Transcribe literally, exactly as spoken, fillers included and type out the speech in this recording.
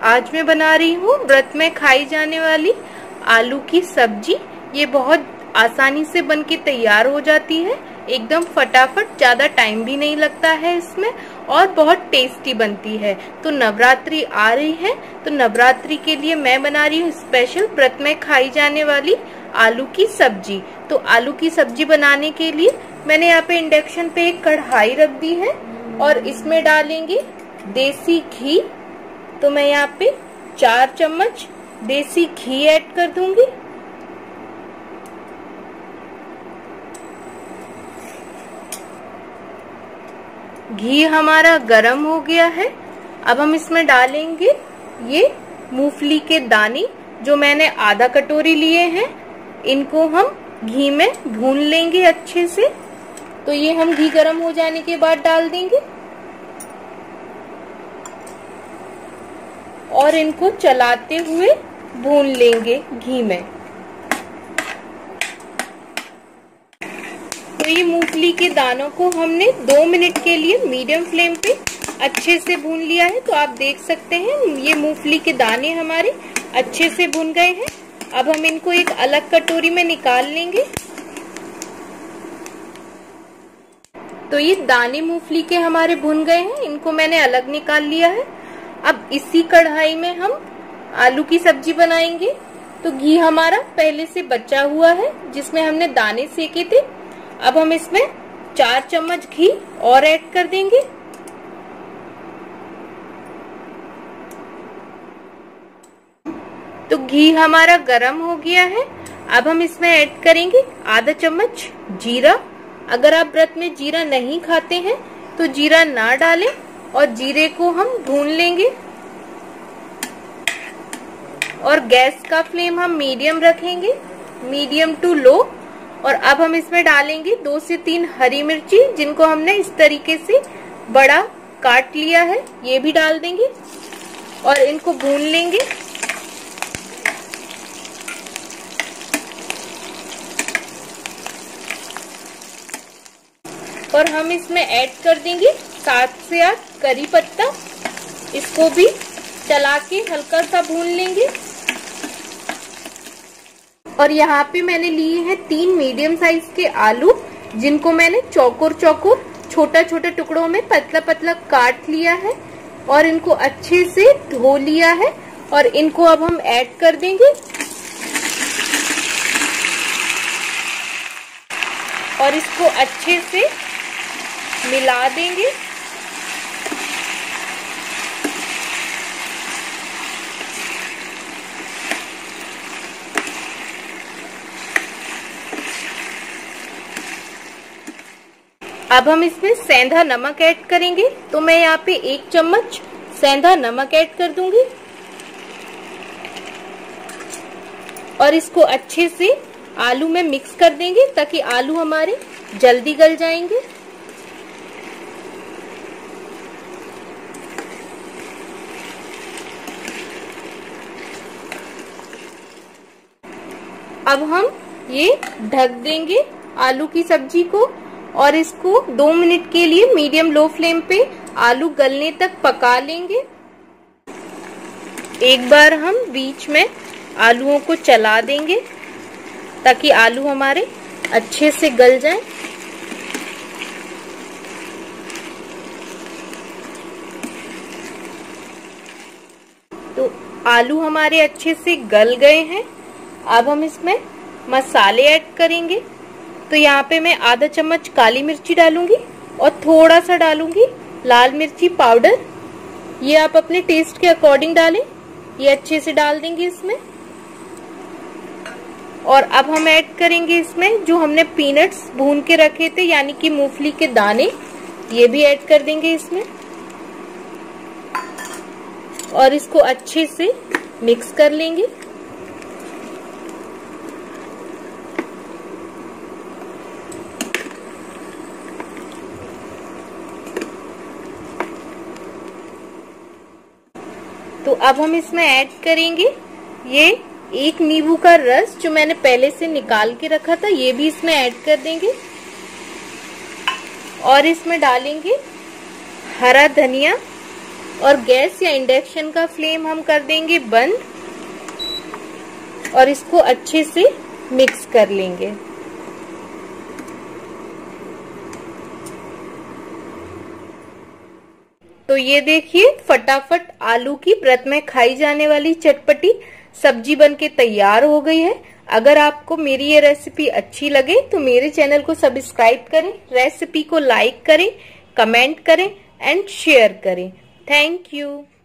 आज मैं बना रही हूँ व्रत में खाई जाने वाली आलू की सब्जी। ये बहुत आसानी से बनके तैयार हो जाती है, एकदम फटाफट, ज्यादा टाइम भी नहीं लगता है इसमें और बहुत टेस्टी बनती है। तो नवरात्रि आ रही है, तो नवरात्रि के लिए मैं बना रही हूँ स्पेशल व्रत में खाई जाने वाली आलू की सब्जी। तो आलू की सब्जी बनाने के लिए मैंने यहाँ पे इंडक्शन पे एक कढ़ाई रख दी है और इसमें डालेंगे देसी घी। तो मैं यहाँ पे चार चम्मच देसी घी ऐड कर दूंगी। घी हमारा गरम हो गया है। अब हम इसमें डालेंगे ये मूंगफली के दाने, जो मैंने आधा कटोरी लिए हैं। इनको हम घी में भून लेंगे अच्छे से। तो ये हम घी गरम हो जाने के बाद डाल देंगे और इनको चलाते हुए भून लेंगे घी में। तो ये मूंगफली के दानों को हमने दो मिनट के लिए मीडियम फ्लेम पे अच्छे से भून लिया है। तो आप देख सकते हैं ये मूंगफली के दाने हमारे अच्छे से भुन गए हैं। अब हम इनको एक अलग कटोरी में निकाल लेंगे। तो ये दाने मूंगफली के हमारे भुन गए हैं, इनको मैंने अलग निकाल लिया है। अब इसी कढ़ाई में हम आलू की सब्जी बनाएंगे। तो घी हमारा पहले से बचा हुआ है जिसमें हमने दाने सेके थे। अब हम इसमें चार चम्मच घी और ऐड कर देंगे। तो घी हमारा गरम हो गया है। अब हम इसमें ऐड करेंगे आधा चम्मच जीरा। अगर आप व्रत में जीरा नहीं खाते हैं तो जीरा ना डालें और जीरे को हम भून लेंगे। और गैस का फ्लेम हम मीडियम रखेंगे, मीडियम टू लो। और अब हम इसमें डालेंगे दो से तीन हरी मिर्ची, जिनको हमने इस तरीके से बड़ा काट लिया है, ये भी डाल देंगे और इनको भून लेंगे। और हम इसमें ऐड कर देंगे सात से आठ करी पत्ता। इसको भी चला के हल्का सा भून लेंगे। और यहाँ पे मैंने लिए हैं तीन मीडियम साइज के आलू, जिनको मैंने चौकोर चौकोर छोटा छोटा टुकड़ों में पतला पतला काट लिया है और इनको अच्छे से धो लिया है। और इनको अब हम ऐड कर देंगे और इसको अच्छे से मिला देंगे। अब हम इसमें सेंधा नमक ऐड करेंगे। तो मैं यहाँ पे एक चम्मच सेंधा नमक ऐड कर दूंगी और इसको अच्छे से आलू में मिक्स कर देंगे ताकि आलू हमारे जल्दी गल जाएंगे। अब हम ये ढक देंगे आलू की सब्जी को और इसको दो मिनट के लिए मीडियम लो फ्लेम पे आलू गलने तक पका लेंगे। एक बार हम बीच में आलूओं को चला देंगे ताकि आलू हमारे अच्छे से गल जाएं। तो आलू हमारे अच्छे से गल गए हैं। अब हम इसमें मसाले ऐड करेंगे। तो यहाँ पे मैं आधा चम्मच काली मिर्ची डालूंगी और थोड़ा सा डालूंगी लाल मिर्ची पाउडर। ये आप अपने टेस्ट के अकॉर्डिंग डालें। ये अच्छे से डाल देंगे इसमें। और अब हम ऐड करेंगे इसमें जो हमने पीनट्स भून के रखे थे, यानी कि मूंगफली के दाने, ये भी ऐड कर देंगे इसमें और इसको अच्छे से मिक्स कर लेंगे। तो अब हम इसमें ऐड करेंगे ये एक नींबू का रस, जो मैंने पहले से निकाल के रखा था, ये भी इसमें ऐड कर देंगे। और इसमें डालेंगे हरा धनिया और गैस या इंडक्शन का फ्लेम हम कर देंगे बंद और इसको अच्छे से मिक्स कर लेंगे। तो ये देखिए फटाफट आलू की व्रत में खाई जाने वाली चटपटी सब्जी बनके तैयार हो गई है। अगर आपको मेरी ये रेसिपी अच्छी लगे तो मेरे चैनल को सब्सक्राइब करें, रेसिपी को लाइक करें, कमेंट करें एंड शेयर करें। Thank you.